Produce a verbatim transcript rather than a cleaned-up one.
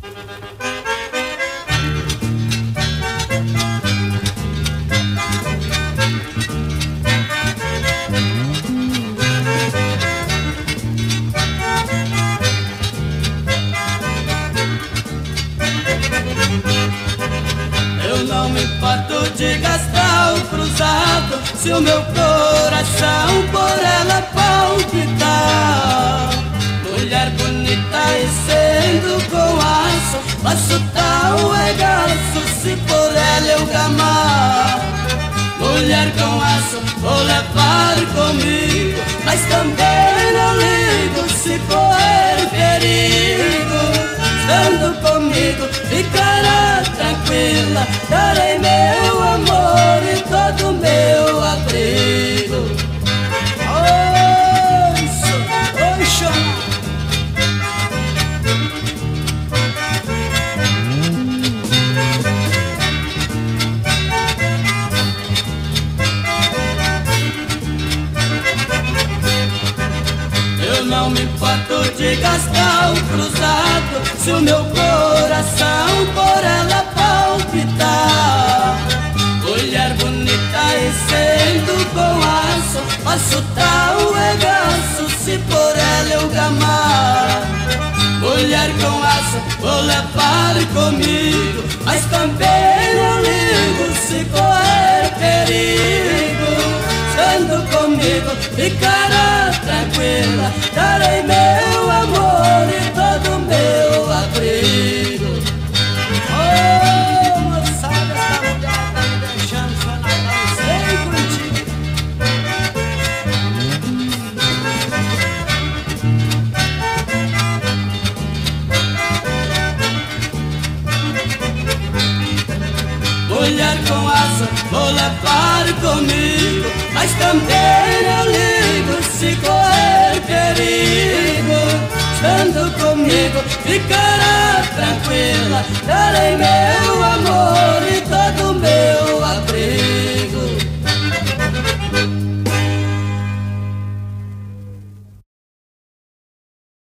Eu não me importo de gastar o cruzado, se o meu coração por ela palpitar. Mulher bonita e sendo com aço, faço tal regaço se por ela eu gamar. Mulher com aço vou levar comigo, mas também não ligo se correr perigo. Estando comigo ficará tranquila, darei meu amor e todo meu abrigo. Oi, so, oi, chama. Eu não me importo de gastar o cruzado, se o meu coração por ela palpitar. Mulher bonita e sendo com aço, faço tal regaço se por ela eu gamar. Mulher com aço vou levar comigo, mas também não ligo se correr perigo. Estando comigo ficará tranquila, darei meu amor e todo meu abrigo. Oh, moçada, essa mulher tá me deixando fenomenal, sei contigo. Mulher com aço vou levar comigo, mas também não ligo se correr perigo. Estando comigo ficará tranquila, darei meu amor e todo meu abrigo.